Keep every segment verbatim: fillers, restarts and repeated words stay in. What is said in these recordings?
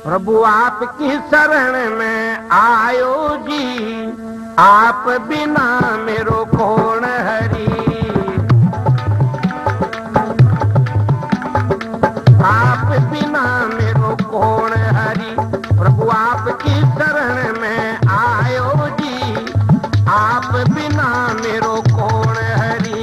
प्रभु आपकी शरण में आयो जी, आप बिना मेरो कौन हरि। आप बिना मेरो कौन हरि, प्रभु आपकी शरण में आयो जी, आप बिना मेरो कौन हरि।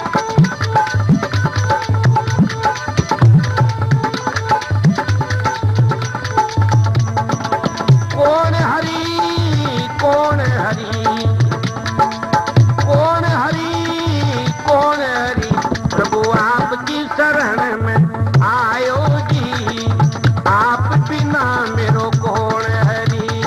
कौन हरि, कौन हरि, कौन हरि, कौन हरि, प्रभु आपकी शरण में आयो जी, आप बिना मेरो कौन हरि।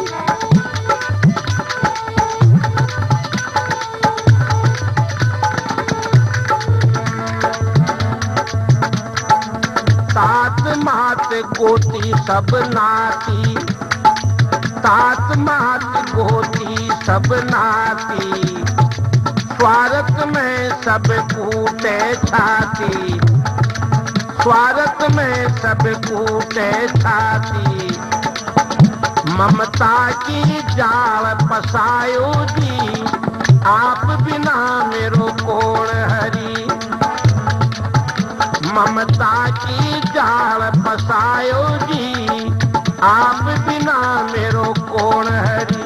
तात मात कोटि सब नाती, तात मात गोती सब नाती, स्वार्थ में सब कूटे छाती, स्वार्थ में सब कूटे छाती। ममता की जाल पसायो जी, आप बिना मेरो कौन हरि। ममता की जाल पसायो जी, आप बिना मेरो कौन हरि।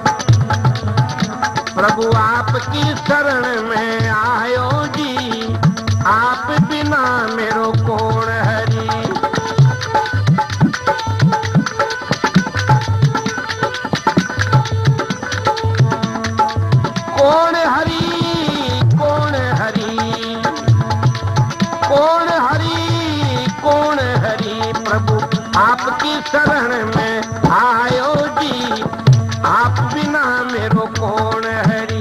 प्रभु आपकी शरण में आयो जी, आप बिना मेरो कौन हरि। कौन हरि, कौन हरि, कौन हरि, कौन हरि, प्रभु आपकी शरण में आयो जी, आप बिना मेरो कौन हरि।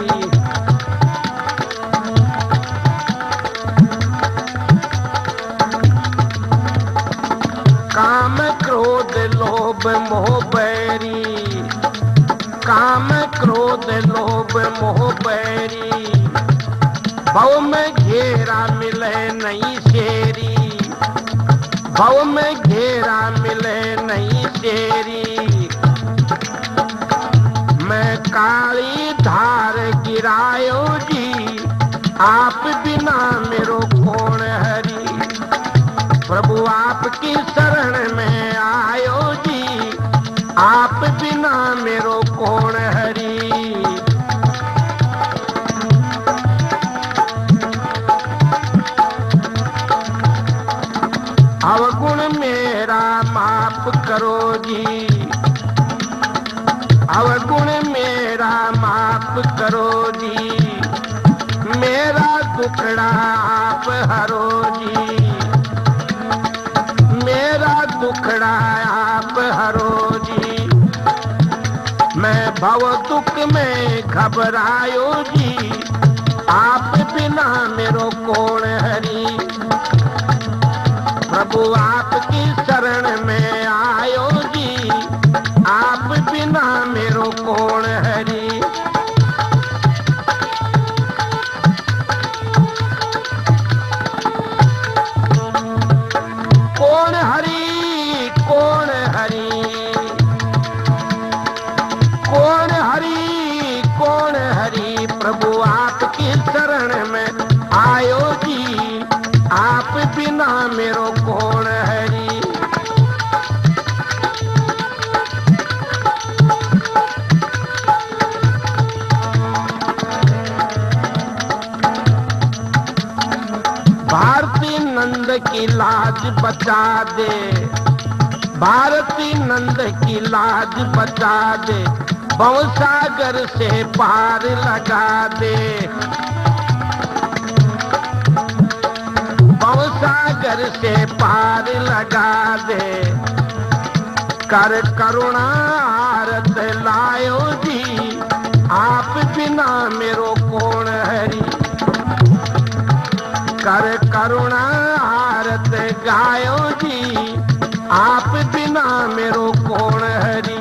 काम क्रोध लोभ मोह बैरी, काम क्रोध लोभ मोह बैरी, भव में घेरा मिले नहीं शेरी, भव में घेरा मिले नहीं शेरी। मैं काली धार गिरायो जी, आप बिना मेरो कौन हरि। प्रभु आपकी शरण में आयो जी, आप बिना मेरो कौन हरि। अवगुण मेरा माफ करो जी, अवगुण मेरा माफ करो जी, मेरा दुखड़ा आप हरो जी, मेरा दुखड़ा आप हरो जी। मैं भव दुख में घबरायो जी, आप बिना मेरो कौन हरि। प्रभु आपकी शरण में आयो जी, आप बिना मेरो कौन हरि। कौन हरि, कौन हरि, कौन हरि, कौन हरि, प्रभु आपकी शरण में आयो जी, आप बिना मेरो कौन हरि। भारती नंद की लाज बचा दे, भारती नंद की लाज बचा दे, भवसागर से पार लगा दे, भवसागर से पार लगा दे। कर करुणा आरत लायो जी, आप बिना मेरो कौन हरि। कर करुणा आरत गायो जी, आप बिना मेरो कौन हरि।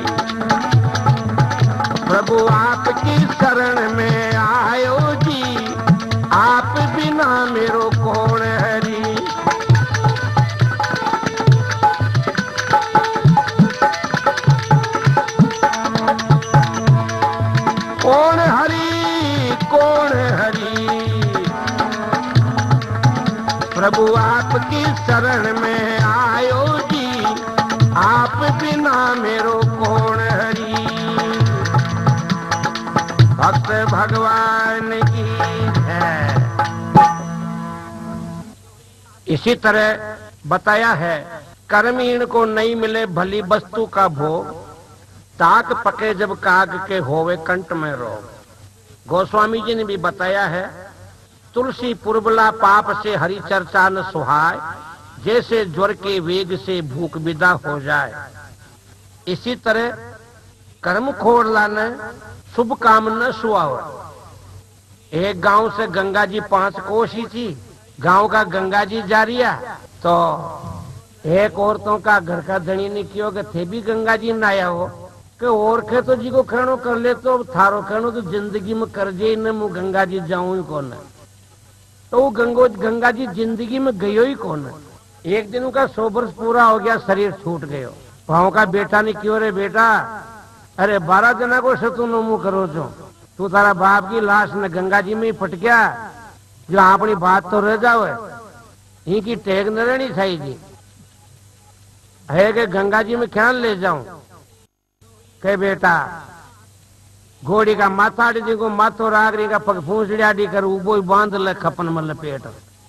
प्रभु आपकी शरण में आयो जी, आप बिना मेरो कौन हरि। प्रभु आपकी शरण में आयो जी, आप बिना मेरो कौन हरी। भक्त भगवान की है। इसी तरह बताया है, कर्मीण को नहीं मिले भली वस्तु का भोग, ताक पके जब काग के होवे कंठ में रोग। गोस्वामी जी ने भी बताया है, तुलसी पुरबला पाप से हरि चर्चा न सुहाय, जैसे ज्वर के वेग से भूख विदा हो जाए। इसी तरह कर्म खोड़ लाने शुभ काम न सुहाव। एक गांव से गंगा जी पांच कोस ही थी, गांव का गंगा जी जा रिया तो एक औरतों का घर का धनी ने कियो कि थे भी गंगा जी नाया हो कि और खे तो जी को खेणो कर ले, तो थारो खेणो तो जिंदगी में कर जे न मु गंगा जी जाऊं ही कौन। तो वो गंगो गंगा जी जिंदगी में गयो ही कौन। एक दिन का सौ वर्ष पूरा हो गया, शरीर छूट गयो। गाँव का बेटा ने क्यों रे बेटा, अरे बारह जना को सतु नो मुंह करो जो, तू तारा बाप की लाश न गंगा जी में ही फट गया, जो अपनी बात तो रह जाओ, इनकी टेक न रहनी चाहिए है कि गंगा जी में क्या ले जाऊं। के बेटा घोड़ी का माथा डी को माथो रागरी का पग फूसड़िया डी कर उबो ही बांध ले खपन में लपेट।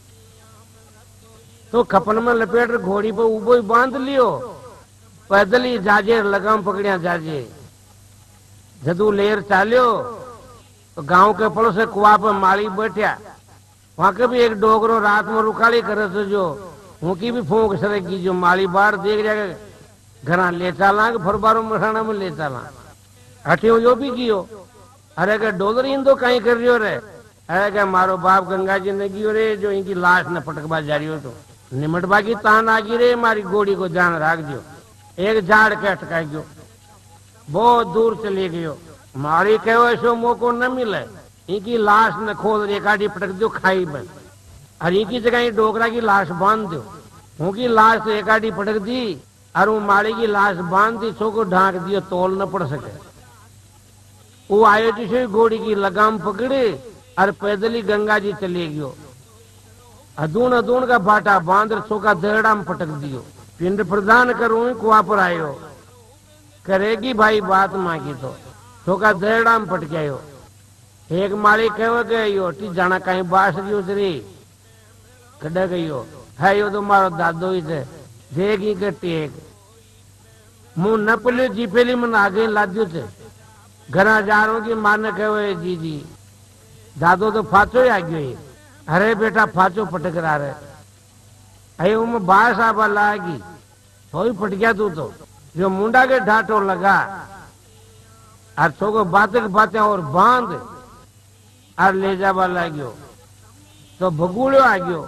तो खपन में लपेट घोड़ी पर उबो ही बांध लियो, पैदल ही जाजे लगाम पकड़िया जाजे। जदू लेर चालियो तो गांव के पड़ोस से कुआ पर माली बैठा, वहां के भी एक डोगरो रात में रुकाली करे तो जो उनकी भी फूंक सरेगी, जो माली बाहर देख जाके घरा ले चाला फिर बारो मसाना में ले चाला। हटियो जो भी कियो, अरे के डोलर इन तो कहीं कर रियो रे, अरे के मारो बाप गंगा जी ने गियो रे, जो इनकी लाश न पटकबा जा रियो तो निमटबा की तान आ गई रे, मारी गोड़ी को जान राख दियो। एक झाड़ के अटका गयो, बहुत दूर चले गयो। मारी कहो ऐसो मौको न मिले, इनकी लाश न खोल एक आड़ी पटक दो खाई में, और इनकी जगह डोकरा की लाश बांध दो। उनकी लाश तो एक आड़ी पटक दी और वो माड़ी की लाश बांध दी, सो को ढांक दियो, तोल न पड़ सके। वो आयो जिसे घोड़ी की लगाम पकड़े और पैदल ही गंगा जी चले गयो। अदून अदून का बाटा बांध सो का दहड़ा में पटक दियो। पिंड प्रदान करूं कुआ पर आयो, करेगी भाई बात मांगी तो सो का दहड़ा में पटक आयो। एक माड़ी कहो गयो टी जाना कहीं बास दियो रे, कड़ा गयो है यो तो मारो दादो ही थे, देगी के टेक मुंह न पलियो जीपेली मन आगे लाद्यो थे। घरा जा रहा की माने कहो जी जी दादो तो फाचो ही आ गयो। अरे बेटा फाचो पटक रहा रे, अरे वो में बास आबा लागी तो ही फट गया तू तो, जो मुंडा के ढाटो लगा और सो को बातें बातें और बांध और ले जाबा लाग्यो तो भगुड़ो आ गयो।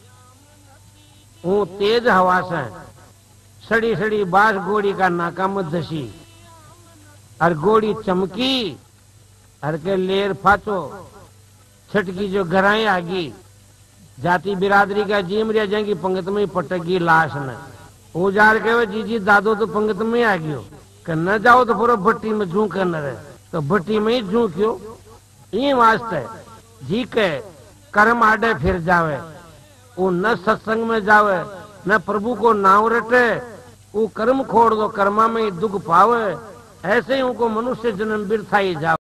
वो तेज हवा से सड़ी सड़ी बास घोड़ी का नाका में धसी और घोड़ी चमकी और के लेर फाचो छटकी जो घराएं आगी। जाति बिरादरी का जीम रिया जाएंगी पंगत में पटकी लाश न। वो जार के जी जी दादो तो पंगत में आ गयो, कि न जाओ तो पूरा भट्टी में झूक न रहे, तो भट्टी में ही झूक्यो। ये वास्ते जी के कर्म आडे फिर जावे, वो न सत्संग में जावे न प्रभु को नाम रटे, वो कर्म खोड़ दो कर्मा में ही दुख पावे। ऐसे ही उनको मनुष्य जन्म बिरथा ही जावे।